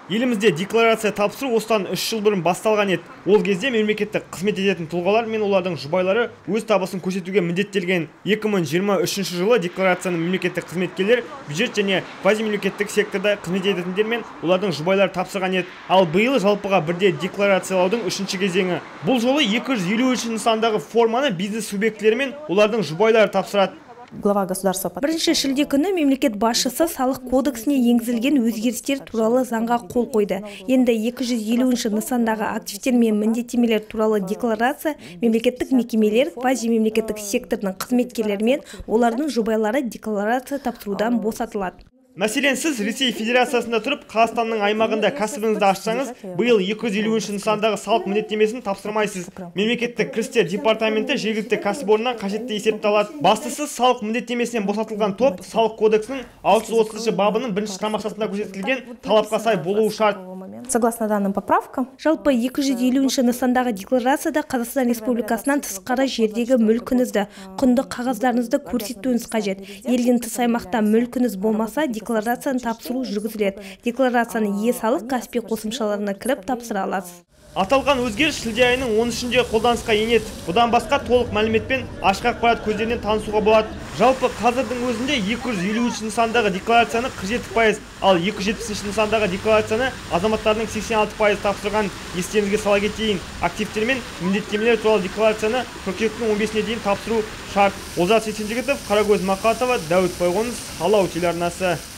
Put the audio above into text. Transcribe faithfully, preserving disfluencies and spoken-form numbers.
Елімізде декларация тапсыру осыдан үш жыл бұрын басталған еді. Ол кезде мемлекеттік қызмет ететін тұлғалар мен олардың жұбайлары өз табысын көрсетуге міндеттелген. екі мың жиырма үшінші жылы декларацияны мемлекеттік қызметкерлер, бюджет және квазимемлекеттік секторда қызмет ететіндер мен олардың жұбайлары тапсырған еді. Ал биыл жалпыға бірде декларациялаудың үшінші кезеңі. Бұл жолы екі жүз елу үш нысандағы форманы бизнес субъектілері мен олардың жұбайлары тапсырады. Глава государства. Бірінші шілде күні мемлекет басшысы салық кодексіне енгізілген өзгерістер туралы заңға қол қойды. Енді екі жүз елуінші нысандағы активтер мен міндеттемелер туралы декларация мемлекеттік мекемелер, квазимемлекеттік сектордың қызметкерлері мен олардың жұбайлары декларация тапсырудан босатылады. Мәселен, сіз Ресей Федерациясында тұрып, Қазақстанның аймағында кәсібіңізді ашсаңыз, биыл екі жүз елуінші нысандағы салық міндеттемесін тапсырмайсыз. Мемлекеттік кірістер департаменті жергілікті кәсіпорыннан қажетті есепті алады. Бастысы, салық міндеттемесінен босатылған топ салық кодексінің алты жүз отызыншы бабының бірінші тармақшасында көрсетілген талапқа сай болуы шарт. Согласно данным поправкам, жалпы екі жүз елуінші нысандағы декларацияда Қазақстан Республикасынан тысқары жердегі мүлкіңізді, құнды қағаздарыңызды көрсетуіңіз қажет. Елден тыс аймақта мүлкіңіз болмаса, декларацияны тапсыру жүргізіледі. Декларацияны е-салық Каспий қосымшаларына кіріп тапсыра аласыз. Аталған өзгеріс шілде айының он үшінде қолданысқа енеді. Бұдан басқа толық мәліметпен ашық ақпарат көздерінен танысуға болады. Жалпы қазірдің өзінде екі жүз елу үш нысандағы декларацияны қырық жеті пайыз, ал екі жүз жетпісінші нысандағы декларацияны азаматтардың сексен алты пайыз тапсырған. Естеріңізге сала кетейін, активтер мен міндеттемелер туралы декларацияны қыркүйектің он бесіне дейін тапсыру шарт. Олжас Есенжігітов, Қарагөз Мақатова, Дәуіт Байғоныс, Алау телеарнасы.